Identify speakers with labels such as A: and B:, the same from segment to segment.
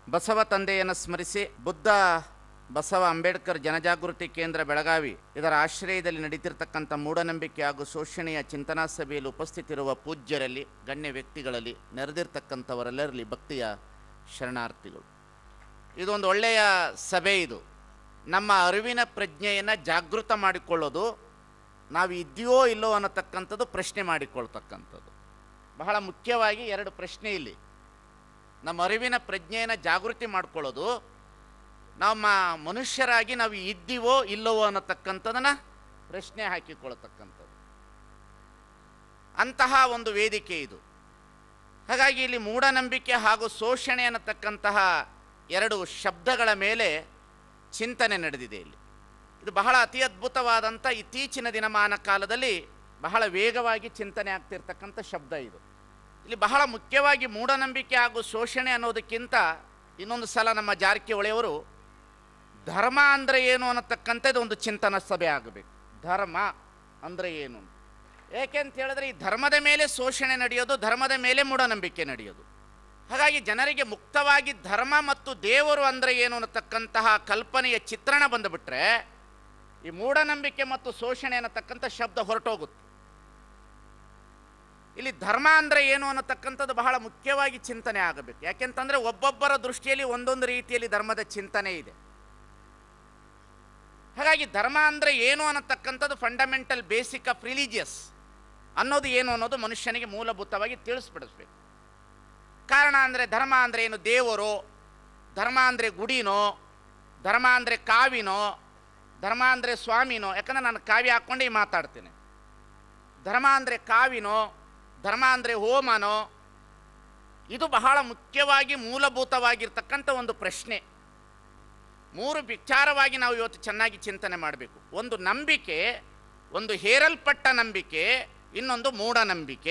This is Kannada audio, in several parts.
A: ಬಸವ ತಂದೆಯನ್ನು ಸ್ಮರಿಸಿ ಬುದ್ಧ ಬಸವ ಅಂಬೇಡ್ಕರ್ ಜನಜಾಗೃತಿ ಕೇಂದ್ರ ಬೆಳಗಾವಿ ಇದರ ಆಶ್ರಯದಲ್ಲಿ ನಡೀತಿರ್ತಕ್ಕಂಥ ಮೂಢನಂಬಿಕೆ ಹಾಗೂ ಶೋಷಣೆಯ ಚಿಂತನಾ ಸಭೆಯಲ್ಲಿ ಉಪಸ್ಥಿತಿರುವ ಪೂಜ್ಯರಲ್ಲಿ, ಗಣ್ಯ ವ್ಯಕ್ತಿಗಳಲ್ಲಿ, ನೆರೆದಿರ್ತಕ್ಕಂಥವರೆಲ್ಲರಲ್ಲಿ ಭಕ್ತಿಯ ಶರಣಾರ್ಥಿಗಳು. ಇದೊಂದು ಒಳ್ಳೆಯ ಸಭೆ. ಇದು ನಮ್ಮ ಅರಿವಿನ ಪ್ರಜ್ಞೆಯನ್ನು ಜಾಗೃತ ಮಾಡಿಕೊಳ್ಳೋದು, ನಾವು ಇದೆಯೋ ಇಲ್ಲೋ ಅನ್ನತಕ್ಕಂಥದ್ದು ಪ್ರಶ್ನೆ ಮಾಡಿಕೊಳ್ತಕ್ಕಂಥದ್ದು ಬಹಳ ಮುಖ್ಯವಾಗಿ. ಎರಡು ಪ್ರಶ್ನೆ ಇಲ್ಲಿ. ನಮ್ಮ ಅರಿವಿನ ಪ್ರಜ್ಞೆಯನ್ನು ಜಾಗೃತಿ ಮಾಡಿಕೊಳ್ಳೋದು, ನಮ್ಮ ಮನುಷ್ಯರಾಗಿ ನಾವು ಇದ್ದೀವೋ ಇಲ್ಲವೋ ಅನ್ನತಕ್ಕಂಥದನ್ನು ಪ್ರಶ್ನೆ ಹಾಕಿಕೊಳ್ತಕ್ಕಂಥದ್ದು, ಅಂತಹ ಒಂದು ವೇದಿಕೆ ಇದು. ಹಾಗಾಗಿ ಇಲ್ಲಿ ಮೂಢನಂಬಿಕೆ ಹಾಗೂ ಶೋಷಣೆ ಅನ್ನತಕ್ಕಂತಹ ಎರಡು ಶಬ್ದಗಳ ಮೇಲೆ ಚಿಂತನೆ ನಡೆದಿದೆ. ಇದು ಬಹಳ ಅತಿ ಅದ್ಭುತವಾದಂಥ ಇತ್ತೀಚಿನ ದಿನಮಾನ ಕಾಲದಲ್ಲಿ ಬಹಳ ವೇಗವಾಗಿ ಚಿಂತನೆ ಆಗ್ತಿರ್ತಕ್ಕಂಥ ಶಬ್ದ ಇದು. ಇಲ್ಲಿ ಬಹಳ ಮುಖ್ಯವಾಗಿ ಮೂಢನಂಬಿಕೆ ಹಾಗೂ ಶೋಷಣೆ ಅನ್ನೋದಕ್ಕಿಂತ ಇನ್ನೊಂದು ಸಲ ನಮ್ಮ ಜಾರಕಿಹೊಳಿಯವರು ಧರ್ಮ ಅಂದರೆ ಏನು ಅನ್ನತಕ್ಕಂಥದ್ದು ಒಂದು ಚಿಂತನಾ ಸಭೆ ಆಗಬೇಕು. ಧರ್ಮ ಅಂದರೆ ಏನು? ಏಕೆಂತ ಹೇಳಿದ್ರೆ ಈ ಧರ್ಮದ ಮೇಲೆ ಶೋಷಣೆ ನಡೆಯೋದು, ಧರ್ಮದ ಮೇಲೆ ಮೂಢನಂಬಿಕೆ ನಡೆಯೋದು. ಹಾಗಾಗಿ ಜನರಿಗೆ ಮುಕ್ತವಾಗಿ ಧರ್ಮ ಮತ್ತು ದೇವರು ಅಂದರೆ ಏನು ಅನ್ನತಕ್ಕಂತಹ ಕಲ್ಪನೆಯ ಚಿತ್ರಣ ಬಂದುಬಿಟ್ರೆ ಈ ಮೂಢನಂಬಿಕೆ ಮತ್ತು ಶೋಷಣೆ ಅನ್ನತಕ್ಕಂಥ ಶಬ್ದ ಹೊರಟೋಗುತ್ತೆ. ಇಲ್ಲಿ ಧರ್ಮ ಅಂದರೆ ಏನು ಅನ್ನತಕ್ಕಂಥದ್ದು ಬಹಳ ಮುಖ್ಯವಾಗಿ ಚಿಂತನೆ ಆಗಬೇಕು. ಯಾಕೆಂತಂದರೆ ಒಬ್ಬೊಬ್ಬರ ದೃಷ್ಟಿಯಲ್ಲಿ ಒಂದೊಂದು ರೀತಿಯಲ್ಲಿ ಧರ್ಮದ ಚಿಂತನೆ ಇದೆ. ಹಾಗಾಗಿ ಧರ್ಮ ಅಂದರೆ ಏನು ಅನ್ನತಕ್ಕಂಥದ್ದು ಫಂಡಮೆಂಟಲ್ ಬೇಸಿಕ್ ಆಫ್ ರಿಲಿಜಿಯಸ್ ಅನ್ನೋದು ಏನು ಅನ್ನೋದು ಮನುಷ್ಯನಿಗೆ ಮೂಲಭೂತವಾಗಿ ತಿಳಿಸ್ಬಿಡಿಸ್ಬೇಕು. ಕಾರಣ ಅಂದರೆ ಧರ್ಮ ಅಂದರೆ ಏನು? ದೇವರು, ಧರ್ಮ ಅಂದರೆ ಗುಡಿನೋ, ಧರ್ಮ ಅಂದರೆ ಕಾವಿನೋ, ಧರ್ಮ ಅಂದರೆ ಸ್ವಾಮಿನೋ. ಯಾಕಂದರೆ ನಾನು ಕಾವಿ ಹಾಕ್ಕೊಂಡೇ ಮಾತಾಡ್ತೇನೆ. ಧರ್ಮ ಅಂದರೆ ಕಾವಿನೋ, ಧರ್ಮ ಅಂದರೆ ಹೋಮನೋ? ಇದು ಬಹಳ ಮುಖ್ಯವಾಗಿ ಮೂಲಭೂತವಾಗಿರ್ತಕ್ಕಂಥ ಒಂದು ಪ್ರಶ್ನೆ. ಮೂರು ವಿಚಾರವಾಗಿ ನಾವು ಇವತ್ತು ಚೆನ್ನಾಗಿ ಚಿಂತನೆ ಮಾಡಬೇಕು. ಒಂದು ನಂಬಿಕೆ, ಒಂದು ಹೇರಲ್ಪಟ್ಟ ನಂಬಿಕೆ, ಇನ್ನೊಂದು ಮೂಢನಂಬಿಕೆ.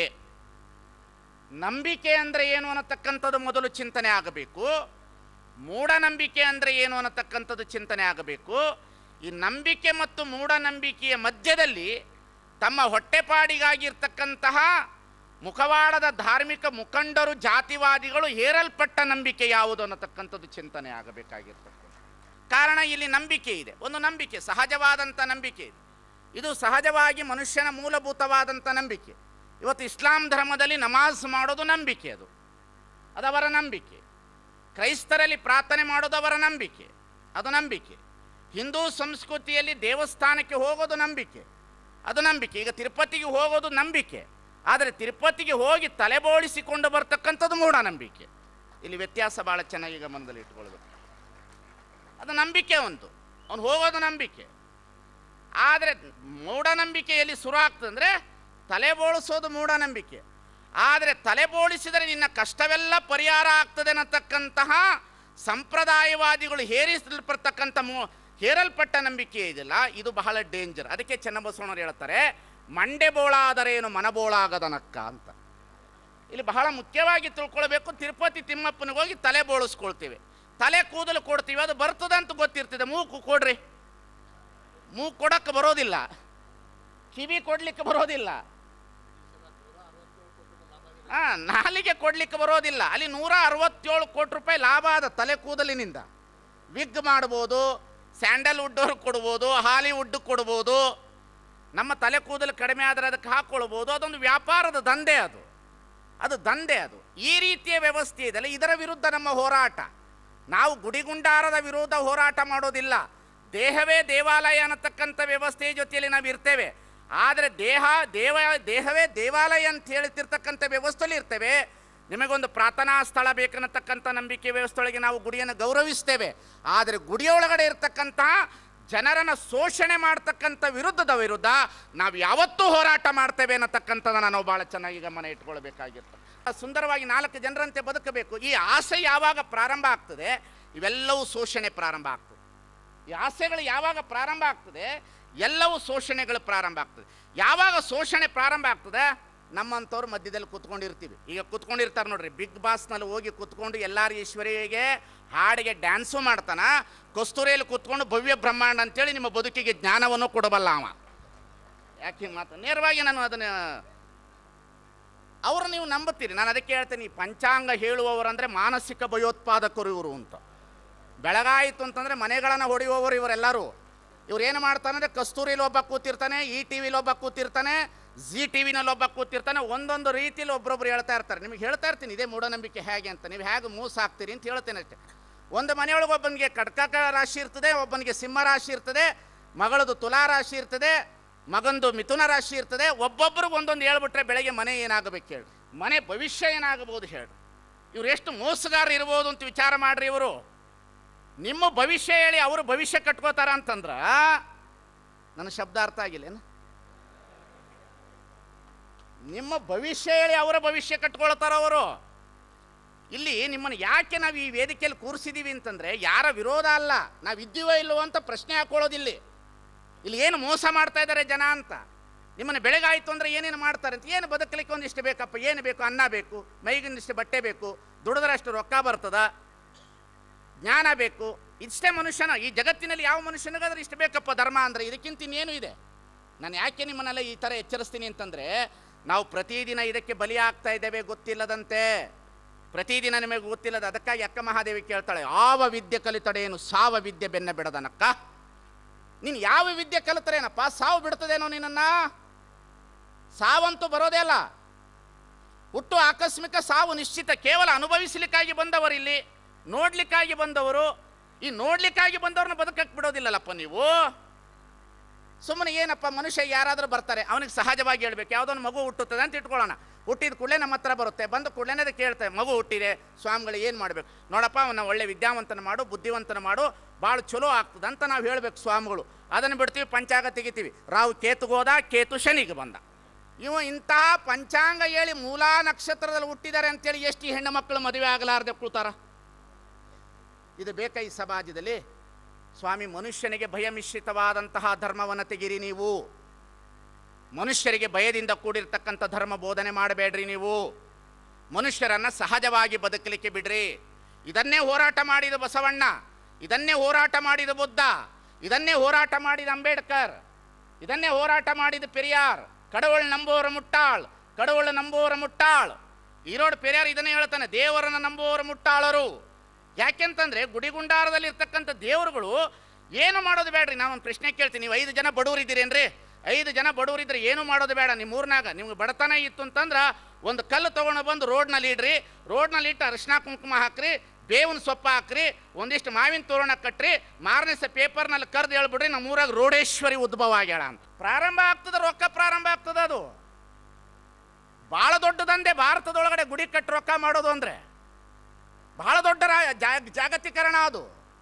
A: ನಂಬಿಕೆ ಅಂದರೆ ಏನು ಅನ್ನತಕ್ಕಂಥದ್ದು ಮೊದಲು ಚಿಂತನೆ ಆಗಬೇಕು. ಮೂಢನಂಬಿಕೆ ಅಂದರೆ ಏನು ಅನ್ನತಕ್ಕಂಥದ್ದು ಚಿಂತನೆ ಆಗಬೇಕು. ಈ ನಂಬಿಕೆ ಮತ್ತು ಮೂಢನಂಬಿಕೆಯ ಮಧ್ಯದಲ್ಲಿ ತಮ್ಮ ಹೊಟ್ಟೆಪಾಡಿಗಾಗಿರ್ತಕ್ಕಂತಹ ಮುಖವಾಡದ ಧಾರ್ಮಿಕ ಮುಖಂಡರು, ಜಾತಿವಾದಿಗಳು ಹೇರಲ್ಪಟ್ಟ ನಂಬಿಕೆ ಯಾವುದು ಅನ್ನತಕ್ಕಂಥದ್ದು ಚಿಂತನೆ ಆಗಬೇಕಾಗಿರ್ತಕ್ಕಂಥ ಕಾರಣ ಇಲ್ಲಿ ನಂಬಿಕೆ ಇದೆ. ಒಂದು ನಂಬಿಕೆ, ಸಹಜವಾದಂಥ ನಂಬಿಕೆ ಇದೆ. ಇದು ಸಹಜವಾಗಿ ಮನುಷ್ಯನ ಮೂಲಭೂತವಾದಂಥ ನಂಬಿಕೆ. ಇವತ್ತು ಇಸ್ಲಾಂ ಧರ್ಮದಲ್ಲಿ ನಮಾಜ್ ಮಾಡೋದು ನಂಬಿಕೆ, ಅದು ಅವರ ನಂಬಿಕೆ. ಕ್ರೈಸ್ತರಲ್ಲಿ ಪ್ರಾರ್ಥನೆ ಮಾಡೋದು ಅವರ ನಂಬಿಕೆ, ಅದು ನಂಬಿಕೆ. ಹಿಂದೂ ಸಂಸ್ಕೃತಿಯಲ್ಲಿ ದೇವಸ್ಥಾನಕ್ಕೆ ಹೋಗೋದು ನಂಬಿಕೆ, ಅದು ನಂಬಿಕೆ. ಈಗ ತಿರುಪತಿಗೆ ಹೋಗೋದು ನಂಬಿಕೆ, ಆದರೆ ತಿರುಪತಿಗೆ ಹೋಗಿ ತಲೆಬೋಳಿಸಿಕೊಂಡು ಬರ್ತಕ್ಕಂಥದ್ದು ಮೂಢನಂಬಿಕೆ. ಇಲ್ಲಿ ವ್ಯತ್ಯಾಸ ಭಾಳ ಚೆನ್ನಾಗಿ ಈಗ ಮನದಲ್ಲಿ ಇಟ್ಕೊಳ್ಬೇಕು. ಅದು ನಂಬಿಕೆ, ಅವನು ಹೋಗೋದು ನಂಬಿಕೆ. ಆದರೆ ಮೂಢನಂಬಿಕೆಯಲ್ಲಿ ಶುರು ಆಗ್ತದಂದರೆ ತಲೆ ಬೋಳಿಸೋದು ಮೂಢನಂಬಿಕೆ. ಆದರೆ ತಲೆ ಬೋಳಿಸಿದರೆ ನಿನ್ನ ಕಷ್ಟವೆಲ್ಲ ಪರಿಹಾರ ಆಗ್ತದೆ ಅನ್ನತಕ್ಕಂತಹ ಸಂಪ್ರದಾಯವಾದಿಗಳು ಹೇರಿಸಲ್ಪಡ್ತಕ್ಕಂಥ ಹೇರಲ್ಪಟ್ಟ ನಂಬಿಕೆ ಇದೆಯಲ್ಲ, ಇದು ಬಹಳ ಡೇಂಜರ್. ಅದಕ್ಕೆ ಚೆನ್ನಬಸವಣ್ಣವ್ರು ಹೇಳ್ತಾರೆ, ಮಂಡೆ ಬೋಳಾದರೇನು ಮನಬೋಳಾಗದನಕ್ಕ ಅಂತ. ಇಲ್ಲಿ ಬಹಳ ಮುಖ್ಯವಾಗಿ ತಿಳ್ಕೊಳ್ಬೇಕು. ತಿರುಪತಿ ತಿಮ್ಮಪ್ಪನಿಗೆ ಹೋಗಿ ತಲೆ ಬೋಳಿಸ್ಕೊಳ್ತೀವಿ, ತಲೆ ಕೂದಲು ಕೊಡ್ತೀವಿ, ಅದು ಬರ್ತದಂತ ಗೊತ್ತಿರ್ತದೆ. ಮೂಗು ಕೊಡ್ರಿ, ಮೂಗು ಕೊಡಕ್ಕೆ ಬರೋದಿಲ್ಲ, ಕಿವಿ ಕೊಡ್ಲಿಕ್ಕೆ ಬರೋದಿಲ್ಲ, ನಾಲಿಗೆ ಕೊಡ್ಲಿಕ್ಕೆ ಬರೋದಿಲ್ಲ. ಅಲ್ಲಿ 167 ಕೋಟಿ ರೂಪಾಯಿ ಲಾಭ ಆದ ತಲೆ ಕೂದಲಿನಿಂದ. ವಿಗ್ ಮಾಡ್ಬೋದು, ಸ್ಯಾಂಡಲ್ವುಡ್ ಅವ್ರಿಗೆ ಕೊಡ್ಬೋದು, ಹಾಲಿವುಡ್ ಕೊಡ್ಬೋದು. ನಮ್ಮ ತಲೆ ಕೂದಲು ಕಡಿಮೆ ಆದರೆ ಅದಕ್ಕೆ ಹಾಕ್ಕೊಳ್ಬೋದು. ಅದೊಂದು ವ್ಯಾಪಾರದ ದಂಧೆ, ಅದು ದಂಧೆ. ಈ ರೀತಿಯ ವ್ಯವಸ್ಥೆ ಇದೆಯಲ್ಲ, ಇದರ ವಿರುದ್ಧ ನಮ್ಮ ಹೋರಾಟ. ನಾವು ಗುಡಿಗುಂಡಾರದ ವಿರುದ್ಧ ಹೋರಾಟ ಮಾಡೋದಿಲ್ಲ. ದೇಹವೇ ದೇವಾಲಯ ಅನ್ನತಕ್ಕಂಥ ವ್ಯವಸ್ಥೆಯ ಜೊತೆಯಲ್ಲಿ ನಾವು ಇರ್ತೇವೆ. ಆದರೆ ದೇಹವೇ ದೇವಾಲಯ ಅಂತ ಹೇಳ್ತಿರ್ತಕ್ಕಂಥ ವ್ಯವಸ್ಥೆಯಲ್ಲಿ ಇರ್ತೇವೆ. ನಿಮಗೊಂದು ಪ್ರಾರ್ಥನಾ ಸ್ಥಳ ಬೇಕನ್ನತಕ್ಕಂಥ ನಂಬಿಕೆ ವ್ಯವಸ್ಥೆಯೊಳಗೆ ನಾವು ಗುಡಿಯನ್ನು ಗೌರವಿಸ್ತೇವೆ. ಆದರೆ ಗುಡಿಯೊಳಗಡೆ ಇರ್ತಕ್ಕಂತಹ ಜನರನ್ನು ಶೋಷಣೆ ಮಾಡ್ತಕ್ಕಂಥ ವಿರುದ್ಧ ನಾವು ಯಾವತ್ತೂ ಹೋರಾಟ ಮಾಡ್ತೇವೆ ಅನ್ನತಕ್ಕಂಥದ್ದನ್ನು ನಾವು ಭಾಳ ಚೆನ್ನಾಗಿ ಗಮನ ಇಟ್ಕೊಳ್ಬೇಕಾಗಿರ್ತದೆ. ಸುಂದರವಾಗಿ 4 ಜನರಂತೆ ಬದುಕಬೇಕು. ಈ ಆಸೆ ಯಾವಾಗ ಪ್ರಾರಂಭ ಆಗ್ತದೆ, ಇವೆಲ್ಲವೂ ಶೋಷಣೆ ಪ್ರಾರಂಭ ಆಗ್ತದೆ. ಈ ಆಸೆಗಳು ಯಾವಾಗ ಪ್ರಾರಂಭ ಆಗ್ತದೆ, ಎಲ್ಲವೂ ಶೋಷಣೆಗಳು ಪ್ರಾರಂಭ ಆಗ್ತದೆ. ಯಾವಾಗ ಶೋಷಣೆ ಪ್ರಾರಂಭ ಆಗ್ತದೆ, ನಮ್ಮಂಥವ್ರು ಮಧ್ಯದಲ್ಲಿ ಕೂತ್ಕೊಂಡಿರ್ತೀವಿ. ಈಗ ಕೂತ್ಕೊಂಡಿರ್ತಾರೆ ನೋಡ್ರಿ, ಬಿಗ್ ಬಾಸ್ನಲ್ಲಿ ಹೋಗಿ ಕೂತ್ಕೊಂಡು ಎಲ್ಲಾರ ಈಶ್ವರಿಗೆ ಹಾಡಿಗೆ ಡ್ಯಾನ್ಸು ಮಾಡ್ತಾನ, ಕಸ್ತೂರಿಯಲ್ಲಿ ಕೂತ್ಕೊಂಡು ಭವ್ಯ ಬ್ರಹ್ಮಾಂಡ ಅಂತೇಳಿ ನಿಮ್ಮ ಬದುಕಿಗೆ ಜ್ಞಾನವನ್ನು ಕೊಡಬಲ್ಲ ಅವ. ಯಾಕೆ ಮಾತು ನೇರವಾಗಿ ನಾನು ಅದನ್ನು ಅವರು ನೀವು ನಂಬುತ್ತೀರಿ. ನಾನು ಅದಕ್ಕೆ ಹೇಳ್ತೀನಿ, ಪಂಚಾಂಗ ಹೇಳುವವರಂದರೆ ಮಾನಸಿಕ ಭಯೋತ್ಪಾದಕರು ಇವರು ಅಂತ. ಬೆಳಗಾಯಿತು ಅಂತಂದರೆ ಮನೆಗಳನ್ನು ಹೊಡೆಯುವವರು ಇವರೆಲ್ಲರೂ. ಇವ್ರು ಏನು ಮಾಡ್ತಾನೆ ಅಂದರೆ, ಕಸ್ತೂರಿಲಿ ಒಬ್ಬ ಕೂತಿರ್ತಾನೆ, ಈ ಟಿ ವಿಲಿ ಒಬ್ಬ ಕೂತಿರ್ತಾನೆ, ಜಿ ಟಿ ವಿನಲ್ಲಿ ಒಬ್ಬ ಕೂತಿರ್ತಾನೆ, ಒಂದೊಂದು ರೀತಿಯಲ್ಲಿ ಒಬ್ಬರೊಬ್ರು ಹೇಳ್ತಾ ಇರ್ತಾರೆ. ನಿಮಗೆ ಹೇಳ್ತಾ ಇರ್ತೀನಿ ಇದೇ ಮೂಢನಂಬಿಕೆ ಹೇಗೆ ಅಂತ, ನೀವು ಹೇಗೆ ಮೋಸ ಆಗ್ತೀರಿ ಅಂತ ಹೇಳ್ತೇನೆ ಅಷ್ಟೇ. ಒಂದು ಮನೆಯೊಳಗೆ ಒಬ್ಬನಿಗೆ ಕಟಕ ರಾಶಿ ಇರ್ತದೆ, ಒಬ್ಬನಿಗೆ ಸಿಂಹ ರಾಶಿ ಇರ್ತದೆ, ಮಗಳದು ತುಲಾ ರಾಶಿ ಇರ್ತದೆ, ಮಗಂದು ಮಿಥುನ ರಾಶಿ ಇರ್ತದೆ. ಒಬ್ಬೊಬ್ರಿಗೆ ಒಂದೊಂದು ಹೇಳ್ಬಿಟ್ರೆ ಬೆಳಗ್ಗೆ ಮನೆ ಏನಾಗಬೇಕು ಹೇಳಿ, ಮನೆ ಭವಿಷ್ಯ ಏನಾಗಬಹುದು ಹೇಳಿ. ಇವ್ರು ಎಷ್ಟು ಮೋಸಗಾರ ಇರ್ಬೋದು ಅಂತ ವಿಚಾರ ಮಾಡ್ರಿ. ಇವರು ನಿಮ್ಮ ಭವಿಷ್ಯ ಹೇಳಿ ಅವರು ಭವಿಷ್ಯ ಕಟ್ಕೋತಾರ ಅಂತಂದ್ರ ನನ್ನ ಶಬ್ದ ಅರ್ಥ ಆಗಿಲ್ಲೇನು? ನಿಮ್ಮ ಭವಿಷ್ಯ ಹೇಳಿ ಅವರ ಭವಿಷ್ಯ ಕಟ್ಕೊಳ್ತಾರ ಅವರು. ಇಲ್ಲಿ ನಿಮ್ಮನ್ನು ಯಾಕೆ ನಾವು ಈ ವೇದಿಕೆಯಲ್ಲಿ ಕೂರಿಸಿದ್ದೀವಿ ಅಂತಂದರೆ ಯಾರ ವಿರೋಧ ಅಲ್ಲ, ನಾವು ಇದ್ದೀವೋ ಇಲ್ಲವೋ ಅಂತ ಪ್ರಶ್ನೆ ಹಾಕೊಳ್ಳೋದಿಲ್ಲ. ಇಲ್ಲಿ ಏನು ಮೋಸ ಮಾಡ್ತಾ ಇದ್ದಾರೆ ಜನ ಅಂತ. ನಿಮ್ಮನ್ನು ಬೆಳಗಾಯಿತು ಅಂದರೆ ಏನೇನು ಮಾಡ್ತಾರೆ ಅಂತ. ಏನು ಬದುಕಲಿಕ್ಕೆ ಒಂದಿಷ್ಟು ಬೇಕಪ್ಪ, ಏನು ಬೇಕು? ಅನ್ನ ಬೇಕು, ಮೈಗಿಂದಿಷ್ಟು ಬಟ್ಟೆ ಬೇಕು, ದುಡಿದ್ರಷ್ಟು ರೊಕ್ಕ ಬರ್ತದ, ಜ್ಞಾನ ಬೇಕು, ಇಷ್ಟೇ ಮನುಷ್ಯನ. ಈ ಜಗತ್ತಿನಲ್ಲಿ ಯಾವ ಮನುಷ್ಯನಿಗಾದ್ರೆ ಇಷ್ಟು ಬೇಕಪ್ಪ ಧರ್ಮ ಅಂದರೆ. ಇದಕ್ಕಿಂತ ಇನ್ನೇನು ಇದೆ? ನಾನು ಯಾಕೆ ನಿಮ್ಮನ್ನೆಲ್ಲ ಈ ಥರ ಎಚ್ಚರಿಸ್ತೀನಿ ಅಂತಂದರೆ, ನಾವು ಪ್ರತಿದಿನ ಇದಕ್ಕೆ ಬಲಿ ಆಗ್ತಾ ಇದ್ದೇವೆ ಗೊತ್ತಿಲ್ಲದಂತೆ. ಪ್ರತಿದಿನ ನಿಮಗೆ ಗೊತ್ತಿಲ್ಲದ. ಅದಕ್ಕಾಗಿ ಅಕ್ಕ ಮಹಾದೇವಿ ಕೇಳ್ತಾಳೆ, ಯಾವ ವಿದ್ಯೆ ಕಲಿತಡೇನು ಸಾವ ವಿದ್ಯೆ ಬೆನ್ನ ಬಿಡದನಕ್ಕ. ನೀನು ಯಾವ ವಿದ್ಯೆ ಕಲಿತರೇನಪ್ಪ, ಸಾವು ಬಿಡ್ತದೇನೋ ನಿನ್ನನ್ನು? ಸಾವಂತೂ ಬರೋದೇ ಅಲ್ಲ. ಹುಟ್ಟು ಆಕಸ್ಮಿಕ, ಸಾವು ನಿಶ್ಚಿತ. ಕೇವಲ ಅನುಭವಿಸಲಿಕ್ಕಾಗಿ ಬಂದವರು, ಇಲ್ಲಿ ನೋಡ್ಲಿಕ್ಕಾಗಿ ಬಂದವರು. ಈ ನೋಡ್ಲಿಕ್ಕಾಗಿ ಬಂದವ್ರನ್ನ ಬದುಕಕ್ಕೆ ಬಿಡೋದಿಲ್ಲಲ್ಲಪ್ಪ ನೀವು. ಸುಮ್ಮನೆ ಏನಪ್ಪ, ಮನುಷ್ಯ ಯಾರಾದರೂ ಬರ್ತಾರೆ, ಅವನಿಗೆ ಸಹಜವಾಗಿ ಹೇಳ್ಬೇಕು. ಯಾವುದೊಂದು ಮಗು ಹುಟ್ಟುತ್ತದೆ ಅಂತ ಇಟ್ಕೊಳ್ಳೋಣ. ಹುಟ್ಟಿದ ಕೂಡಲೇ ನಮ್ಮ ಹತ್ರ ಬರುತ್ತೆ, ಬಂದ ಕೂಡಲೇ ಅದು ಕೇಳ್ತೇವೆ, ಮಗು ಹುಟ್ಟಿದೆ ಸ್ವಾಮಿಗಳು ಏನು ಮಾಡಬೇಕು? ನೋಡಪ್ಪ ಅವನ್ನ ಒಳ್ಳೆ ವಿದ್ಯಾವಂತನ ಮಾಡು, ಬುದ್ಧಿವಂತನ ಮಾಡು, ಭಾಳ ಚಲೋ ಆಗ್ತದೆ ಅಂತ ನಾವು ಹೇಳಬೇಕು ಸ್ವಾಮಿಗಳು. ಅದನ್ನು ಬಿಡ್ತೀವಿ, ಪಂಚಾಂಗ ತೆಗಿತೀವಿ. ರಾವು ಕೇತುಗೋದ, ಕೇತು ಶನಿಗೆ ಬಂದ. ಇವ ಇಂತಹ ಪಂಚಾಂಗ ಹೇಳಿ ಮೂಲಾ ನಕ್ಷತ್ರದಲ್ಲಿ ಹುಟ್ಟಿದ್ದಾರೆ ಅಂತೇಳಿ ಎಷ್ಟು ಹೆಣ್ಣು ಮಕ್ಕಳು ಮದುವೆ ಆಗಲಾರದೆ ಕೂತಾರ? ಇದು ಬೇಕಾ ಈ ಸಮಾಜದಲ್ಲಿ? ಸ್ವಾಮಿ, ಮನುಷ್ಯನಿಗೆ ಭಯ ಮಿಶ್ರಿತವಾದಂತಹ ಧರ್ಮವನ್ನು ತೆಗಿರಿ ನೀವು. ಮನುಷ್ಯರಿಗೆ ಭಯದಿಂದ ಕೂಡಿರ್ತಕ್ಕಂಥ ಧರ್ಮ ಬೋಧನೆ ಮಾಡಬೇಡ್ರಿ ನೀವು. ಮನುಷ್ಯರನ್ನು ಸಹಜವಾಗಿ ಬದುಕಲಿಕ್ಕೆ ಬಿಡ್ರಿ. ಇದನ್ನೇ ಹೋರಾಟ ಮಾಡಿದ ಬಸವಣ್ಣ, ಇದನ್ನೇ ಹೋರಾಟ ಮಾಡಿದ ಬುದ್ಧ, ಇದನ್ನೇ ಹೋರಾಟ ಮಾಡಿದ ಅಂಬೇಡ್ಕರ್, ಇದನ್ನೇ ಹೋರಾಟ ಮಾಡಿದ ಪೆರಿಯಾರ್. ಕಡವಳು ನಂಬುವವರ ಮುಟ್ಟಾಳ್, ಕಡವಳು ನಂಬುವವರ ಮುಟ್ಟಾಳ್. ಈರೋಡ್ ಪೆರಿಯಾರ್ ಇದನ್ನೇ ಹೇಳ್ತಾನೆ, ದೇವರನ್ನು ನಂಬುವವರ ಮುಟ್ಟಾಳರು. ಯಾಕೆಂತಂದರೆ ಗುಡಿಗುಂಡಾರದಲ್ಲಿ ಇರ್ತಕ್ಕಂಥ ದೇವರುಗಳು ಏನು ಮಾಡೋದು ಬೇಡ್ರಿ. ನಾವೊಂದು ಪ್ರಶ್ನೆ ಕೇಳ್ತೀನಿ, ನೀವು 5 ಜನ ಬಡವರಿದ್ದೀರೇನ್ರಿ? 5 ಜನ ಬಡವರಿದ್ರೆ ಏನು ಮಾಡೋದು ಬೇಡ. ನಿಮ್ಮ ಊರಿನಾಗ ನಿಮ್ಗೆ ಬಡತನ ಇತ್ತು ಅಂತಂದ್ರೆ ಒಂದು ಕಲ್ಲು ತೊಗೊಂಡು ಬಂದು ರೋಡ್ನಲ್ಲಿ ಇಡ್ರಿ, ರೋಡ್ನಲ್ಲಿ ಇಟ್ಟು ಅರಿಶಿನ ಕುಂಕುಮ ಹಾಕ್ರಿ, ಬೇವಿನ ಸೊಪ್ಪು ಹಾಕ್ರಿ, ಒಂದಿಷ್ಟು ಮಾವಿನ ತೋರಣ ಕಟ್ರಿ, ಮಾರನೇ ಪೇಪರ್ನಲ್ಲಿ ಕರೆದು ಹೇಳ್ಬಿಡ್ರಿ, ನಮ್ಮ ಊರಾಗ ರೋಡೇಶ್ವರಿ ಉದ್ಭವ ಆಗ್ಯಾಳ ಅಂತ. ಪ್ರಾರಂಭ ಆಗ್ತದೆ, ರೊಕ್ಕ ಪ್ರಾರಂಭ ಆಗ್ತದೆ. ಅದು ಭಾಳ ದೊಡ್ಡದಂದೆ ಭಾರತದೊಳಗಡೆ ಗುಡಿ ಕಟ್ಟಿ ರೊಕ್ಕ ಮಾಡೋದು ಅಂದರೆ ಬಹಳ ದೊಡ್ಡ ಜಾಗತೀಕರಣ. ಅದು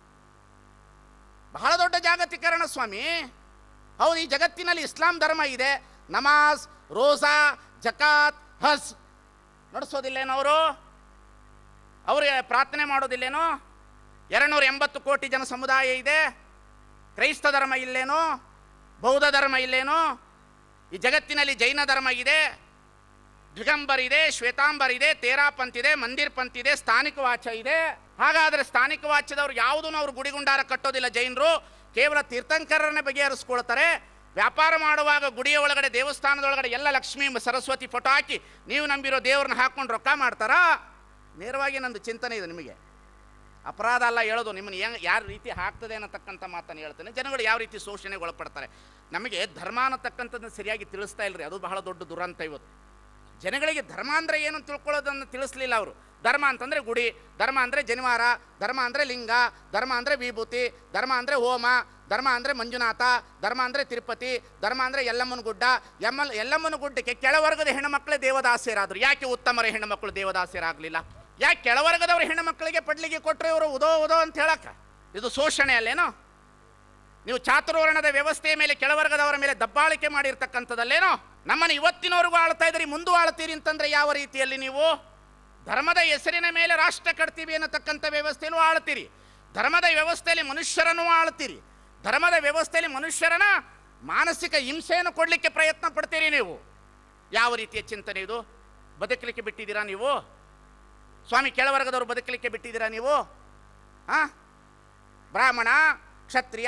A: ಬಹಳ ದೊಡ್ಡ ಜಾಗತೀಕರಣ ಸ್ವಾಮಿ. ಹೌದು, ಈ ಜಗತ್ತಿನಲ್ಲಿ ಇಸ್ಲಾಂ ಧರ್ಮ ಇದೆ, ನಮಾಜ್, ರೋಜಾ, ಜಕಾತ್, ಹಜ್ ನಡೆಸೋದಿಲ್ಲೇನೋ ಅವರು? ಅವ್ರಿಗೆ ಪ್ರಾರ್ಥನೆ ಮಾಡೋದಿಲ್ಲೇನೋ? 280 ಕೋಟಿ ಜನ ಸಮುದಾಯ ಇದೆ. ಕ್ರೈಸ್ತ ಧರ್ಮ ಇಲ್ಲೇನೋ? ಬೌದ್ಧ ಧರ್ಮ ಇಲ್ಲೇನೋ? ಈ ಜಗತ್ತಿನಲ್ಲಿ ಜೈನ ಧರ್ಮ ಇದೆ, ದಿಗಂಬರ್ ಇದೆ, ಶ್ವೇತಾಂಬರ್ ಇದೆ, ತೇರಾ ಪಂಥ್ ಇದೆ, ಮಂದಿರ್ ಪಂಥ್ ಇದೆ, ಸ್ಥಾನಿಕ ವಾಚ ಇದೆ. ಹಾಗಾದರೆ ಸ್ಥಾನಿಕ ವಾಚ್ಯದವ್ರು ಯಾವುದೂ ಅವ್ರು ಗುಡಿಗುಂಡಾರ ಕಟ್ಟೋದಿಲ್ಲ ಜೈನರು. ಕೇವಲ ತೀರ್ಥಂಕರನ್ನೇ ಬಗೆಹರಿಸ್ಕೊಳ್ತಾರೆ. ವ್ಯಾಪಾರ ಮಾಡುವಾಗ ಗುಡಿಯ ಒಳಗಡೆ, ದೇವಸ್ಥಾನದೊಳಗಡೆ ಎಲ್ಲ ಲಕ್ಷ್ಮೀ ಸರಸ್ವತಿ ಫೋಟೋ ಹಾಕಿ ನೀವು ನಂಬಿರೋ ದೇವ್ರನ್ನ ಹಾಕ್ಕೊಂಡು ರೊಕ್ಕ ಮಾಡ್ತಾರಾ? ನೇರವಾಗಿ ನಂದು ಚಿಂತನೆ ಇದೆ. ನಿಮಗೆ ಅಪರಾಧ ಅಲ್ಲ ಹೇಳೋದು, ನಿಮ್ಮನ್ನು ಯಾವ ರೀತಿ ಆಗ್ತದೆ ಅನ್ನತಕ್ಕಂಥ ಮಾತನ್ನು ಹೇಳ್ತೇನೆ. ಜನಗಳು ಯಾವ ರೀತಿ ಶೋಷಣೆಗೆ ಒಳಪಡ್ತಾರೆ. ನಮಗೆ ಧರ್ಮ ಅನ್ನತಕ್ಕಂಥದ್ದನ್ನು ಸರಿಯಾಗಿ ತಿಳಿಸ್ತಾ ಇಲ್ಲರಿ. ಅದು ಬಹಳ ದೊಡ್ಡ ದುರಂತ ಇವತ್ತು. ಜನಗಳಿಗೆ ಧರ್ಮ ಅಂದರೆ ಏನು ತಿಳ್ಕೊಳ್ಳೋದನ್ನು ತಿಳಿಸ್ಲಿಲ್ಲ ಅವರು. ಧರ್ಮ ಅಂತಂದರೆ ಗುಡಿ, ಧರ್ಮ ಅಂದರೆ ಜನಿವಾರ, ಧರ್ಮ ಅಂದರೆ ಲಿಂಗ, ಧರ್ಮ ಅಂದರೆ ವಿಭೂತಿ, ಧರ್ಮ ಅಂದರೆ ಹೋಮ, ಧರ್ಮ ಅಂದರೆ ಮಂಜುನಾಥ, ಧರ್ಮ ಅಂದರೆ ತಿರುಪತಿ, ಧರ್ಮ ಅಂದರೆ ಯಲ್ಲಮ್ಮನ ಗುಡ್ಡ. ಯಲ್ಲಮ್ಮನ ಗುಡ್ಡಕ್ಕೆ ಕೆಳವರ್ಗದ ಹೆಣ್ಣುಮಕ್ಕಳೇ ದೇವದಾಸಿಯರಾದರು. ಯಾಕೆ ಉತ್ತಮರ ಹೆಣ್ಣುಮಕ್ಕಳು ದೇವದಾಸಿಯರಾಗಲಿಲ್ಲ? ಯಾಕೆ ಕೆಳವರ್ಗದವ್ರ ಹೆಣ್ಣುಮಕ್ಕಳಿಗೆ ಪಡ್ಲಿಗೆ ಕೊಟ್ಟರೆ ಇವರು ಉದೋ ಉದೋ ಅಂತ ಹೇಳಕ್ಕ? ಇದು ಶೋಷಣೆ ಅಲ್ಲೇನೋ? ನೀವು ಚಾತುರ್ವರ್ಣದ ವ್ಯವಸ್ಥೆಯ ಮೇಲೆ ಕೆಳವರ್ಗದವರ ಮೇಲೆ ದಬ್ಬಾಳಿಕೆ ಮಾಡಿರ್ತಕ್ಕಂಥದ್ದಲ್ಲೇನೋ? ನಮ್ಮನ್ನು ಇವತ್ತಿನವರೆಗೂ ಆಳ್ತಾ ಇದ್ದೀರಿ, ಮುಂದೂ ಆಳ್ತೀರಿ ಅಂತಂದರೆ ಯಾವ ರೀತಿಯಲ್ಲಿ ನೀವು? ಧರ್ಮದ ಹೆಸರಿನ ಮೇಲೆ ರಾಷ್ಟ್ರ ಕಟ್ತೀವಿ ಅನ್ನತಕ್ಕಂಥ ವ್ಯವಸ್ಥೆಯಲ್ಲೂ ಆಳ್ತೀರಿ, ಧರ್ಮದ ವ್ಯವಸ್ಥೆಯಲ್ಲಿ ಮನುಷ್ಯರನ್ನು ಆಳ್ತೀರಿ, ಧರ್ಮದ ವ್ಯವಸ್ಥೆಯಲ್ಲಿ ಮನುಷ್ಯರನ್ನ ಮಾನಸಿಕ ಹಿಂಸೆಯನ್ನು ಕೊಡಲಿಕ್ಕೆ ಪ್ರಯತ್ನ ಪಡ್ತೀರಿ ನೀವು. ಯಾವ ರೀತಿಯ ಚಿಂತನೆ ಇದು? ಬದುಕಲಿಕ್ಕೆ ಬಿಟ್ಟಿದ್ದೀರಾ ನೀವು? ಸ್ವಾಮಿ, ಕೆಳವರ್ಗದವರು ಬದುಕಲಿಕ್ಕೆ ಬಿಟ್ಟಿದ್ದೀರಾ ನೀವು? ಬ್ರಾಹ್ಮಣ, ಕ್ಷತ್ರಿಯ,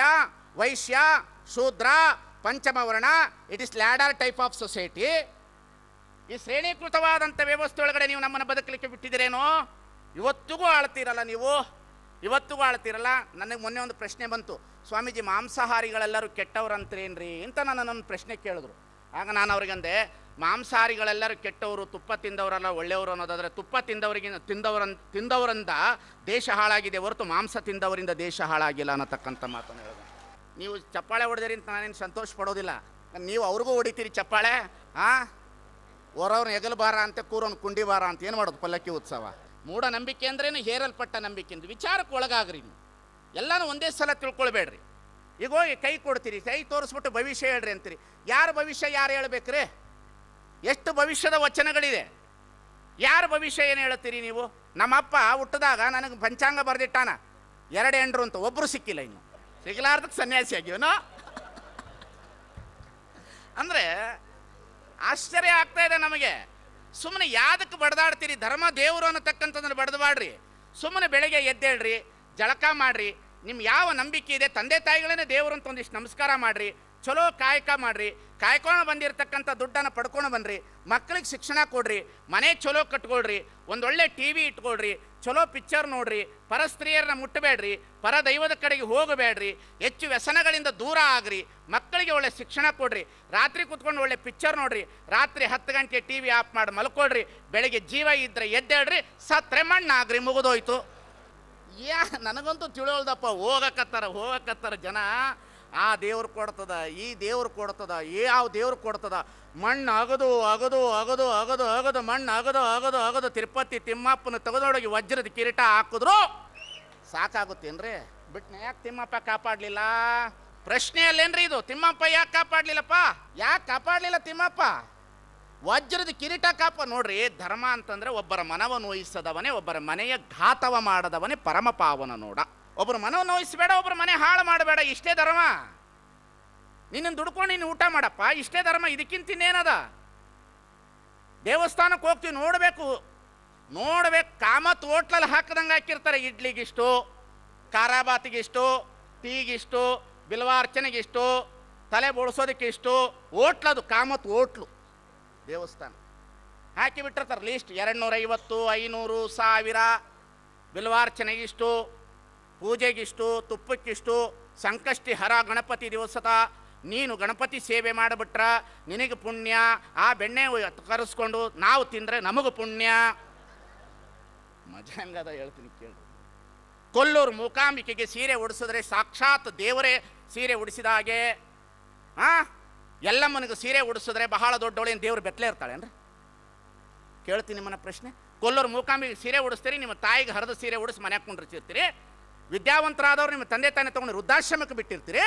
A: ವೈಶ್ಯ, ಶೂದ್ರ, ಪಂಚಮವರ್ಣ, it is ladder type of society. ಈ ಶ್ರೇಣೀಕೃತವಾದಂಥ ವ್ಯವಸ್ಥೆ ಒಳಗಡೆ ನೀವು ನಮ್ಮನ್ನು ಬದುಕಲಿಕ್ಕೆ ಬಿಟ್ಟಿದ್ದೀರೇನೋ? ಇವತ್ತಿಗೂ ಆಳ್ತೀರಲ್ಲ ನೀವು, ಇವತ್ತಿಗೂ ಆಳ್ತೀರಲ್ಲ. ನನಗೆ ಮೊನ್ನೆ ಒಂದು ಪ್ರಶ್ನೆ ಬಂತು, ಸ್ವಾಮೀಜಿ ಮಾಂಸಾಹಾರಿಗಳೆಲ್ಲರೂ ಕೆಟ್ಟವ್ರಂತೀರೇನ್ರಿ ಅಂತ ನನ್ನೊಂದು ಪ್ರಶ್ನೆ ಕೇಳಿದ್ರು. ಆಗ ನಾನು ಅವ್ರಿಗಂದೆ, ಮಾಂಸಾಹಾರಿಗಳೆಲ್ಲರೂ ಕೆಟ್ಟವರು, ತುಪ್ಪ ತಿಂದವರೆಲ್ಲ ಒಳ್ಳೆಯವರು ಅನ್ನೋದಾದರೆ, ತುಪ್ಪ ತಿಂದವರಿಂದ ದೇಶ ಹಾಳಾಗಿದೆ ಹೊರತು ಮಾಂಸ ತಿಂದವರಿಂದ ದೇಶ ಹಾಳಾಗಿಲ್ಲ ಅನ್ನತಕ್ಕಂಥ ಮಾತನ್ನು ಹೇಳಿದೆ. ನೀವು ಚಪ್ಪಾಳೆ ಹೊಡೆದಿರಿ ಅಂತ ನಾನೇನು ಸಂತೋಷ ಪಡೋದಿಲ್ಲ. ನೀವು ಅವ್ರಿಗೂ ಹೊಡಿತೀರಿ ಚಪ್ಪಾಳೆ. ಹೊರವ್ರನ್ನ ಹೆಗಲು ಬಾರ ಅಂತ ಕೂರೋನು ಕುಂಡಿ ಬಾರ ಅಂತ ಏನು ಮಾಡೋದು ಪಲ್ಲಕ್ಕಿ ಉತ್ಸವ? ಮೂಢನಂಬಿಕೆ ಅಂದ್ರೇನು ಹೇರಲ್ಪಟ್ಟ ನಂಬಿಕೆ ಅಂತ ವಿಚಾರಕ್ಕೆ ಒಳಗಾಗ್ರಿ. ನೀವು ಎಲ್ಲನೂ ಒಂದೇ ಸಲ ತಿಳ್ಕೊಳ್ಬೇಡ್ರಿ. ಈಗ ಹೋಗಿ ಕೈ ಕೊಡ್ತೀರಿ, ಕೈ ತೋರಿಸ್ಬಿಟ್ಟು ಭವಿಷ್ಯ ಹೇಳ್ರಿ ಅಂತೀರಿ. ಯಾರ ಭವಿಷ್ಯ ಯಾರು ಹೇಳ್ಬೇಕ್ರಿ? ಎಷ್ಟು ಭವಿಷ್ಯದ ವಚನಗಳಿದೆ, ಯಾರ ಭವಿಷ್ಯ ಏನು ಹೇಳ್ತೀರಿ ನೀವು? ನಮ್ಮಪ್ಪ ಹುಟ್ಟಿದಾಗ ನನಗೆ ಪಂಚಾಂಗ ಬರೆದಿಟ್ಟಾನ, 2 ಹೆಂಡ್ರು ಅಂತ, ಒಬ್ಬರು ಸಿಕ್ಕಿಲ್ಲ, ಇನ್ನು ಸಿಗಲಾರ್ದಕ್ಕೆ ಸನ್ಯಾಸಿ ಆಗ್ಯವನು. ಅಂದರೆ ಆಶ್ಚರ್ಯ ಆಗ್ತಾ ಇದೆ ನಮಗೆ. ಸುಮ್ಮನೆ ಯಾದಕ್ಕೆ ಬಡ್ದಾಡ್ತೀರಿ? ಧರ್ಮ ದೇವರು ಅನ್ನತಕ್ಕಂಥದ್ದನ್ನು ಬಡ್ದಬಾಡ್ರಿ. ಸುಮ್ಮನೆ ಬೆಳಗ್ಗೆ ಎದ್ದೇಳ್ರಿ, ಜಳಕ ಮಾಡಿರಿ, ನಿಮ್ಮ ಯಾವ ನಂಬಿಕೆ ಇದೆ, ತಂದೆ ತಾಯಿಗಳೇ ದೇವರು ಅಂತ ಒಂದಿಷ್ಟು ನಮಸ್ಕಾರ ಮಾಡಿರಿ, ಚಲೋ ಕಾಯಕ ಮಾಡಿರಿ, ಕಾಯ್ಕೊಂಡು ಬಂದಿರತಕ್ಕಂಥ ದುಡ್ಡನ್ನು ಪಡ್ಕೊಂಡು ಬನ್ನಿರಿ, ಮಕ್ಕಳಿಗೆ ಶಿಕ್ಷಣ ಕೊಡ್ರಿ, ಮನೆ ಚಲೋ ಕಟ್ಕೊಳ್ರಿ, ಒಂದೊಳ್ಳೆ ಟಿ ವಿ ಇಟ್ಕೊಳ್ರಿ, ಚಲೋ ಪಿಕ್ಚರ್ ನೋಡ್ರಿ, ಪರಸ್ತ್ರೀಯರನ್ನ ಮುಟ್ಟಬೇಡ್ರಿ, ಪರ ದೈವದ ಕಡೆಗೆ ಹೋಗಬೇಡ್ರಿ, ಹೆಚ್ಚು ವ್ಯಸನಗಳಿಂದ ದೂರ ಆಗ್ರಿ, ಮಕ್ಕಳಿಗೆ ಒಳ್ಳೆ ಶಿಕ್ಷಣ ಕೊಡ್ರಿ, ರಾತ್ರಿ ಕೂತ್ಕೊಂಡು ಒಳ್ಳೆ ಪಿಕ್ಚರ್ ನೋಡ್ರಿ, ರಾತ್ರಿ 10 ಗಂಟೆ ಟಿ ವಿ ಆಫ್ ಮಾಡಿ ಮಲ್ಕೊಳ್ರಿ, ಬೆಳಿಗ್ಗೆ ಜೀವ ಇದ್ದರೆ ಎದ್ದೇಳ್ರಿ, ಸತ್ರೆ ಮಣ್ಣಾಗ್ರಿ, ಮುಗಿದೋಯ್ತು. ನನಗಂತೂ ತಿಳಿಯೋಲ್ದಪ್ಪ. ಹೋಗಕತ್ತಾರ ಜನ. ಆ ದೇವ್ರು ಕೊಡ್ತದ, ಈ ದೇವ್ರು ಕೊಡ್ತದ, ಯಾವ ದೇವ್ರು ಕೊಡ್ತದ, ಮಣ್ಣು ಅಗದು ಅಗದು ಅಗದು ಅಗದು ಅಗದು ಮಣ್ಣು ಅಗದು ಅಗದು ಅಗದು ತಿರುಪತಿ ತಿಮ್ಮಪ್ಪನ ತೆಗೆದೊಳಗೆ ವಜ್ರದ ಕಿರೀಟ ಹಾಕಿದ್ರು ಸಾಕಾಗುತ್ತೇನ್ರಿ? ಬಿಟ್ನ ಯಾಕೆ ತಿಮ್ಮಪ್ಪ ಕಾಪಾಡಲಿಲ್ಲ? ಪ್ರಶ್ನೆ ಅಲ್ಲೇನ್ರಿ ಇದು? ತಿಮ್ಮಪ್ಪ ಯಾಕೆ ಕಾಪಾಡಲಿಲ್ಲಪ್ಪ? ಯಾಕೆ ಕಾಪಾಡಲಿಲ್ಲ ತಿಮ್ಮಪ್ಪ? ವಜ್ರದ ಕಿರೀಟ ನೋಡ್ರಿ, ಧರ್ಮ ಅಂತಂದ್ರೆ ಒಬ್ಬರ ಮನವನ್ನು ನೋಯಿಸದವನೇ, ಒಬ್ಬರ ಮನೆಯ ಘಾತವ ಮಾಡದವನೇ ಪರಮ ಪಾವನ ನೋಡ. ಒಬ್ಬರು ಮನವನ್ನು ನೋಯಿಸಬೇಡ, ಒಬ್ಬರ ಮನೆ ಹಾಳು ಮಾಡಬೇಡ, ಇಷ್ಟೇ ಧರ್ಮ. ನಿನ್ನನ್ನು ದುಡ್ಕೊಂಡು ನೀನು ಊಟ ಮಾಡಪ್ಪ, ಇಷ್ಟೇ ಧರ್ಮ. ಇದಕ್ಕಿಂತ ಇನ್ನೇನದ? ದೇವಸ್ಥಾನಕ್ಕೆ ಹೋಗ್ತೀವಿ, ನೋಡಬೇಕು, ಕಾಮತ್ ಹೋಟ್ಲಲ್ಲಿ ಹಾಕಿದಂಗೆ ಹಾಕಿರ್ತಾರೆ. ಇಡ್ಲಿಗಿಷ್ಟು, ಖಾರಾಬಾತಿಗಿಷ್ಟು, ಟೀಗಿಷ್ಟು, ಬಿಲ್ವಾರ್ಚನೆಗಿಷ್ಟು, ತಲೆ ಬೋಳ್ಸೋದಕ್ಕೆ ಇಷ್ಟು, ಹೋಟ್ಲದು ಕಾಮತ್ ಹೋಟ್ಲು ದೇವಸ್ಥಾನ ಹಾಕಿ ಬಿಟ್ಟಿರ್ತಾರೆ ಲೀಸ್ಟ್. 250, 500, 1000, ಬಿಲ್ವಾರ್ಚನೆಗಿಷ್ಟು, ಪೂಜೆಗಿಷ್ಟು, ತುಪ್ಪಕ್ಕಿಷ್ಟು, ಸಂಕಷ್ಟಿ ಹರ ಗಣಪತಿ ದಿವಸದ ನೀನು ಗಣಪತಿ ಸೇವೆ ಮಾಡಿಬಿಟ್ರ ನಿನಗೆ ಪುಣ್ಯ, ಆ ಬೆಣ್ಣೆ ಕರೆಸ್ಕೊಂಡು ನಾವು ತಿಂದರೆ ನಮಗೂ ಪುಣ್ಯ. ಮಜಾ ಹಂಗದ ಹೇಳ್ತೀನಿ ಕೇಳಿ. ಕೊಲ್ಲೂರು ಮೂಕಾಂಬಿಕೆಗೆ ಸೀರೆ ಉಡಿಸಿದ್ರೆ ಸಾಕ್ಷಾತ್ ದೇವರೇ ಸೀರೆ ಉಡಿಸಿದ ಹಾಗೆ. ಎಲ್ಲಮ್ಮನಿಗೆ ಸೀರೆ ಉಡಿಸಿದ್ರೆ ಬಹಳ ದೊಡ್ಡವಳೇನು ದೇವ್ರು ಬೆತ್ತಲೆ ಇರ್ತಾಳೇನ್ರಿ? ಕೇಳ್ತೀನಿ ನಿಮ್ಮನ್ನ ಪ್ರಶ್ನೆ. ಕೊಲ್ಲೂರು ಮೂಕಾಂಬಿಗೆ ಸೀರೆ ಉಡಿಸ್ತೀರಿ, ನಿಮ್ಮ ತಾಯಿಗೆ ಹರಿದ ಸೀರೆ ಉಡಿಸಿ ಮನೆ ಹಾಕೊಂಡಿರ್ತಿರ್ತೀರಿ. ವಿದ್ಯಾವಂತರಾದವ್ರು ನಿಮ್ಮ ತಂದೆ ತಾನೇ ತೊಗೊಂಡು ವೃದ್ಧಾಶ್ರಮಕ್ಕೆ ಬಿಟ್ಟಿರ್ತೀರಿ.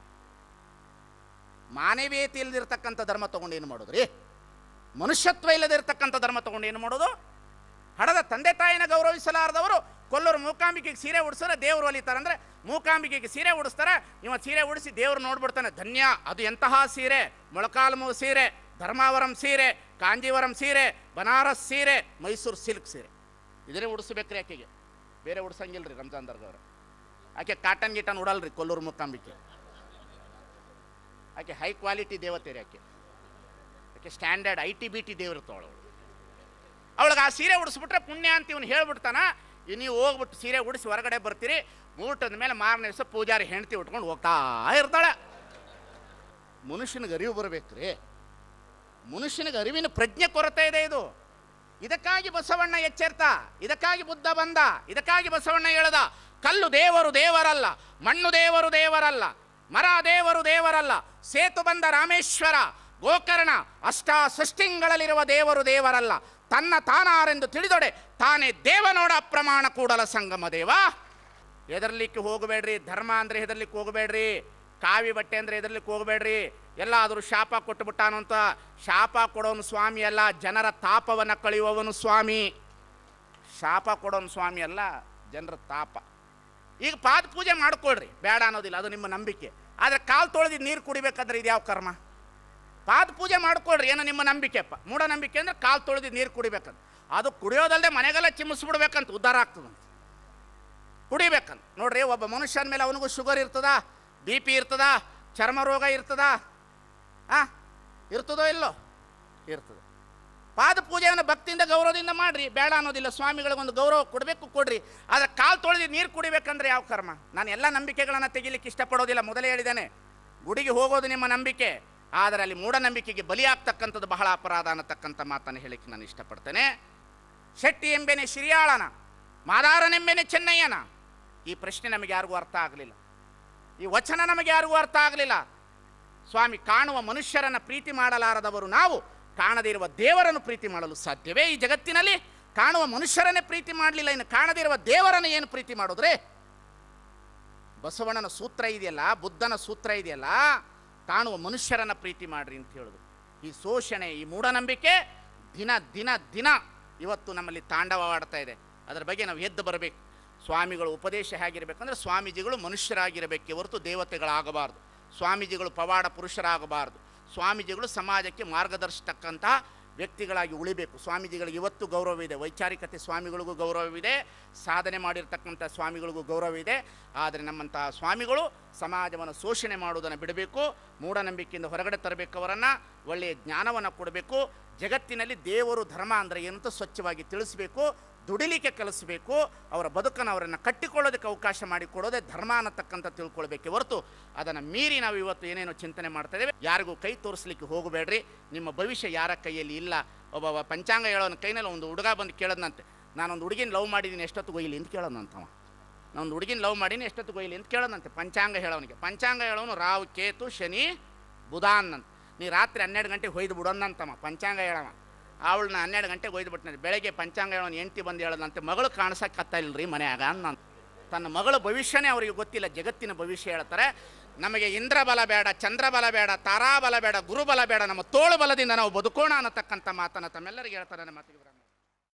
A: ಮಾನವೀಯತೆ ಇಲ್ಲದಿರ್ತಕ್ಕಂಥ ಧರ್ಮ ತೊಗೊಂಡು ಏನು ಮಾಡೋದ್ರಿ? ಮನುಷ್ಯತ್ವ ಇಲ್ಲದಿರ್ತಕ್ಕಂಥ ಧರ್ಮ ತೊಗೊಂಡು ಏನು ಮಾಡೋದು? ಹಡದ ತಂದೆ ತಾಯಿನ ಗೌರವಿಸಲಾರದವರು ಕೊಲ್ಲೂರು ಮೂಕಾಂಬಿಕೆಗೆ ಸೀರೆ ಉಡಿಸಿದ್ರೆ ದೇವರು ಒಲಿತಾರಂದ್ರೆ, ಮೂಕಾಂಬಿಕೆಗೆ ಸೀರೆ ಉಡಿಸ್ತಾರೆ, ಇವ ಸೀರೆ ಉಡಿಸಿ ದೇವ್ರು ನೋಡ್ಬಿಡ್ತಾನೆ, ಧನ್ಯ. ಅದು ಎಂತಹ ಸೀರೆ? ಮೊಳಕಾಲ್ಮೂ ಸೀರೆ, ಧರ್ಮಾವರಂ ಸೀರೆ, ಕಾಂಜೀವರಂ ಸೀರೆ, ಬನಾರಸ್ ಸೀರೆ, ಮೈಸೂರು ಸಿಲ್ಕ್ ಸೀರೆ. ಇದನ್ನೇ ಉಡಿಸ್ಬೇಕ್ರಿ ಆಕೆಗೆ, ಬೇರೆ ಉಡ್ಸಂಗಿಲ್ರಿ. ರಂಜಾನ್ ದರ್ಗವ್ರೆ ಆಕೆ ಕಾಟನ್ ಗೀಟನ್ ಉಡಲ್ರಿ. ಕೊಲ್ಲೂರು ಮೂಕಾಂಬಿಕೆ ಆಕೆ ಹೈ ಕ್ವಾಲಿಟಿ ದೇವತೆ ರೀ. ಆಕೆ ಸ್ಟ್ಯಾಂಡರ್ಡ್ ITBT ದೇವ್ರು ತಗೊಳ್ಳೋಳು. ಅವಳಿಗೆ ಆ ಸೀರೆ ಉಡಿಸ್ಬಿಟ್ರೆ ಪುಣ್ಯ ಅಂತ ಇವನು ಹೇಳ್ಬಿಡ್ತಾನ. ನೀವು ಹೋಗ್ಬಿಟ್ಟು ಸೀರೆ ಉಡಿಸಿ ಹೊರಗಡೆ ಬರ್ತೀರಿ, ಊಟದ ಮೇಲೆ ಮಾರನೇ ದಿವಸ ಪೂಜಾರಿ ಹೆಂಡತಿ ಉಟ್ಕೊಂಡು ಹೋಗ್ತಾ ಇರ್ತಾಳೆ. ಮನುಷ್ಯನಿಗೆ ಅರಿವು ಬರಬೇಕ್ರಿ. ಮನುಷ್ಯನಿಗೆ ಅರಿವಿನ ಪ್ರಜ್ಞೆ ಕೊರತೆ ಇದೆ ಇದು. ಇದಕ್ಕಾಗಿ ಬಸವಣ್ಣ ಎಚ್ಚೆರ್ತ, ಇದಕ್ಕಾಗಿ ಬುದ್ಧ ಬಂದ, ಇದಕ್ಕಾಗಿ ಬಸವಣ್ಣ ಹೇಳದ, ಕಲ್ಲು ದೇವರು ದೇವರಲ್ಲ, ಮಣ್ಣು ದೇವರು ದೇವರಲ್ಲ, ಮರ ದೇವರು ದೇವರಲ್ಲ, ಸೇತು ಬಂದ ರಾಮೇಶ್ವರ, ಗೋಕರ್ಣ, ಅಷ್ಟಾಸೃಷ್ಟಿಗಳಲ್ಲಿರುವ ದೇವರು ದೇವರಲ್ಲ, ತನ್ನ ತಾನಾರೆಂದು ತಿಳಿದೊಡೆ ತಾನೇ ದೇವನೋಡ ಅಪ್ರಮಾಣ ಕೂಡಲ ಸಂಗಮ ದೇವ. ಹೆದರ್ಲಿಕ್ಕೆ ಹೋಗಬೇಡ್ರಿ. ಧರ್ಮ ಅಂದರೆ ಹೆದರ್ಲಿಕ್ಕೆ ಹೋಗಬೇಡ್ರಿ. ಕಾವಿ ಬಟ್ಟೆ ಅಂದರೆ ಹೆದರ್ಲಿಕ್ಕೆ ಹೋಗಬೇಡ್ರಿ. ಎಲ್ಲಾದರೂ ಶಾಪ ಕೊಟ್ಟುಬಿಟ್ಟಾನು ಅಂತ. ಶಾಪ ಕೊಡೋನು ಸ್ವಾಮಿ ಅಲ್ಲ, ಜನರ ತಾಪವನ್ನು ಕಳೆಯುವವನು ಸ್ವಾಮಿ. ಶಾಪ ಕೊಡೋನು ಸ್ವಾಮಿ ಅಲ್ಲ, ಜನರ ತಾಪ. ಈಗ ಪಾದ ಪೂಜೆ ಮಾಡ್ಕೊಳ್ರಿ, ಬೇಡ ಅನ್ನೋದಿಲ್ಲ, ಅದು ನಿಮ್ಮ ನಂಬಿಕೆ. ಆದರೆ ಕಾಲು ತೊಳೆದು ನೀರು ಕುಡಿಬೇಕಾದ್ರೆ ಇದು ಯಾವ ಕರ್ಮ? ಪಾದ ಪೂಜೆ ಮಾಡ್ಕೊಳ್ರಿ, ಏನೋ ನಿಮ್ಮ ನಂಬಿಕೆಪ್ಪ. ಮೂಢನಂಬಿಕೆ ಅಂದರೆ ಕಾಲು ತೊಳೆದು ನೀರು ಕುಡಿಬೇಕಂತ. ಅದು ಕುಡಿಯೋದಲ್ಲದೆ ಮನೆಗೆಲ್ಲ ಚಿಮ್ಮಿಸ್ಬಿಡ್ಬೇಕಂತ, ಉದ್ಧಾರ ಆಗ್ತದಂತ. ಕುಡಿಬೇಕಂತ ನೋಡ್ರಿ. ಒಬ್ಬ ಮನುಷ್ಯನ ಮೇಲೆ ಅವನಿಗೂ ಶುಗರ್ ಇರ್ತದ, BP ಇರ್ತದ, ಚರ್ಮ ರೋಗ ಇರ್ತದ, ಇರ್ತದೋ ಇಲ್ಲೋ? ಇರ್ತದೆ. ಪಾದ ಪೂಜೆಯನ್ನು ಭಕ್ತಿಯಿಂದ ಗೌರವದಿಂದ ಮಾಡಿರಿ, ಬೇಡ ಅನ್ನೋದಿಲ್ಲ. ಸ್ವಾಮಿಗಳಿಗೊಂದು ಗೌರವ ಕೊಡಬೇಕು, ಕೊಡ್ರಿ. ಆದರೆ ಕಾಲು ತೊಳೆದು ನೀರು ಕುಡಿಬೇಕಂದ್ರೆ ಯಾವ ಕರ್ಮ? ನಾನು ಎಲ್ಲ ನಂಬಿಕೆಗಳನ್ನು ತೆಗಿಲಿಕ್ಕೆ ಇಷ್ಟಪಡೋದಿಲ್ಲ. ಮೊದಲೇ ಹೇಳಿದ್ದೇನೆ, ಗುಡಿಗೆ ಹೋಗೋದು ನಿಮ್ಮ ನಂಬಿಕೆ, ಆದರೆ ಅಲ್ಲಿ ಮೂಢನಂಬಿಕೆಗೆ ಬಲಿಯಾಗ್ತಕ್ಕಂಥದ್ದು ಬಹಳ ಅಪರಾಧ ಅನ್ನತಕ್ಕಂಥ ಮಾತನ್ನು ಹೇಳಿಕ್ಕೆ ನಾನು ಇಷ್ಟಪಡ್ತೇನೆ. ಶೆಟ್ಟಿ ಎಂಬೆನೆ ಶಿರಿಯಾಳನ, ಮಾದಾರನೆಂಬೆನೆ ಚೆನ್ನಯ್ಯನ. ಈ ಪ್ರಶ್ನೆ ನಮಗೆ ಯಾರಿಗೂ ಅರ್ಥ ಆಗಲಿಲ್ಲ, ಈ ವಚನ ನಮಗೆ ಯಾರಿಗೂ ಅರ್ಥ ಆಗಲಿಲ್ಲ. ಸ್ವಾಮಿ, ಕಾಣುವ ಮನುಷ್ಯರನ್ನು ಪ್ರೀತಿ ಮಾಡಲಾರದವರು ನಾವು ಕಾಣದೇ ಇರುವ ದೇವರನ್ನು ಪ್ರೀತಿ ಮಾಡಲು ಸಾಧ್ಯವೇ? ಈ ಜಗತ್ತಿನಲ್ಲಿ ಕಾಣುವ ಮನುಷ್ಯರನ್ನೇ ಪ್ರೀತಿ ಮಾಡಲಿಲ್ಲ, ಇನ್ನು ಕಾಣದೇ ಇರುವ ದೇವರನ್ನು ಏನು ಪ್ರೀತಿ ಮಾಡೋದ್ರೆ? ಬಸವಣ್ಣನ ಸೂತ್ರ ಇದೆಯಲ್ಲ, ಬುದ್ಧನ ಸೂತ್ರ ಇದೆಯಲ್ಲ, ಕಾಣುವ ಮನುಷ್ಯರನ್ನು ಪ್ರೀತಿ ಮಾಡ್ರಿ ಅಂತ ಹೇಳೋದು. ಈ ಶೋಷಣೆ, ಈ ಮೂಢನಂಬಿಕೆ ದಿನ ದಿನ ದಿನ ಇವತ್ತು ನಮ್ಮಲ್ಲಿ ತಾಂಡವವಾಡ್ತಾ ಇದೆ. ಅದರ ಬಗ್ಗೆ ನಾವು ಎದ್ದು ಬರಬೇಕು. ಸ್ವಾಮಿಗಳು ಉಪದೇಶ ಹೇಗಿರಬೇಕಂದ್ರೆ, ಸ್ವಾಮೀಜಿಗಳು ಮನುಷ್ಯರಾಗಿರಬೇಕೆ ಹೊರತು ದೇವತೆಗಳಾಗಬಾರ್ದು. ಸ್ವಾಮೀಜಿಗಳು ಪವಾಡ ಪುರುಷರಾಗಬಾರ್ದು. ಸ್ವಾಮೀಜಿಗಳು ಸಮಾಜಕ್ಕೆ ಮಾರ್ಗದರ್ಶತಕ್ಕಂಥ ವ್ಯಕ್ತಿಗಳಾಗಿ ಉಳಿಬೇಕು. ಸ್ವಾಮೀಜಿಗಳಿಗೆ ಇವತ್ತು ಗೌರವವಿದೆ, ವೈಚಾರಿಕತೆ ಸ್ವಾಮಿಗಳಿಗೂ ಗೌರವವಿದೆ, ಸಾಧನೆ ಮಾಡಿರ್ತಕ್ಕಂಥ ಸ್ವಾಮಿಗಳಿಗೂ ಗೌರವವಿದೆ. ಆದರೆ ನಮ್ಮಂತಹ ಸ್ವಾಮಿಗಳು ಸಮಾಜವನ್ನು ಶೋಷಣೆ ಮಾಡುವುದನ್ನು ಬಿಡಬೇಕು, ಮೂಢನಂಬಿಕೆಯಿಂದ ಹೊರಗಡೆ ತರಬೇಕು, ಅವರನ್ನು ಒಳ್ಳೆಯ ಜ್ಞಾನವನ್ನು ಕೊಡಬೇಕು. ಜಗತ್ತಿನಲ್ಲಿ ದೇವರು ಧರ್ಮ ಅಂದರೆ ಏನಂತ ಸ್ವಚ್ಛವಾಗಿ ತಿಳಿಸಬೇಕು, ದುಡಿಲಿಕ್ಕೆ ಕಲಿಸಬೇಕು. ಅವರ ಬದುಕನ್ನು ಅವರನ್ನು ಕಟ್ಟಿಕೊಳ್ಳೋದಕ್ಕೆ ಅವಕಾಶ ಮಾಡಿಕೊಡೋದೇ ಧರ್ಮ ಅನ್ನತಕ್ಕಂಥ ತಿಳ್ಕೊಳ್ಬೇಕೆ ಹೊರತು ಅದನ್ನು ಮೀರಿ ನಾವು ಇವತ್ತು ಏನೇನೋ ಚಿಂತನೆ ಮಾಡ್ತಾ ಇದ್ದೇವೆ. ಯಾರಿಗೂ ಕೈ ತೋರಿಸ್ಲಿಕ್ಕೆ ಹೋಗಬೇಡ್ರಿ, ನಿಮ್ಮ ಭವಿಷ್ಯ ಯಾರ ಕೈಯಲ್ಲಿ ಇಲ್ಲ. ಒಬ್ಬ ಪಂಚಾಂಗ ಹೇಳೋನ ಕೈನಲ್ಲಿ ಒಂದು ಹುಡುಗ ಬಂದು ಕೇಳೋದಂತೆ, ನಾನೊಂದು ಹುಡುಗಿನ ಲವ್ ಮಾಡಿದ್ದೀನಿ, ಎಷ್ಟೊತ್ತು ಒಯ್ಲಿ ಅಂತ ಕೇಳೋದಂತವ. ನಾನೊಂದು ಹುಡುಗಿನ ಲವ್ ಮಾಡೀನಿ, ಎಷ್ಟೊತ್ತು ಒಯ್ಲಿ ಅಂತ ಕೇಳೋದಂತೆ ಪಂಚಾಂಗ ಹೇಳೋನಿಗೆ. ಪಂಚಾಂಗ ಹೇಳೋನು ರಾವ್, ಕೇತು, ಶನಿ, ಬುಧ ಅನ್ನಂತ. ನೀ ರಾತ್ರಿ 12 ಗಂಟೆಗೆ ಹೊಯ್ದು ಬಿಡೋದಂತಮ್ಮ ಪಂಚಾಂಗ ಹೇಳವ. ಅವಳನ್ನ 12 ಗಂಟೆಗೆ ಒಯ್ದು ಬಿಟ್ಟಿನ. ಬೆಳಗ್ಗೆ ಪಂಚಾಂಗ ಹೇಳೋನು ಹೆಂಡ್ತಿ ಬಂದು ಹೇಳೋದಂತೆ, ಮಗಳು ಕಾಣಿಸಕ್ಕತ್ತಿಲ್ಲರಿ ಮನೆಯಾಗ ಅನ್ನಂತ. ತನ್ನ ಮಗಳ ಭವಿಷ್ಯನೇ ಅವರಿಗೆ ಗೊತ್ತಿಲ್ಲ, ಜಗತ್ತಿನ ಭವಿಷ್ಯ ಹೇಳ್ತಾರೆ. ನಮಗೆ ಇಂದ್ರ ಬಲ ಬೇಡ, ಚಂದ್ರ ಬಲ ಬೇಡ, ತಾರಾ ಬಲ ಬೇಡ, ಗುರುಬಲ ಬೇಡ, ನಮ್ಮ ತೋಳು ಬಲದಿಂದ ನಾವು ಬದುಕೋಣ ಅನ್ನತಕ್ಕಂಥ ಮಾತನ್ನು ತಮ್ಮೆಲ್ಲರಿಗೆ ಹೇಳ್ತಾರೆ. ನನ್ನ ಮಾತಿಗೆ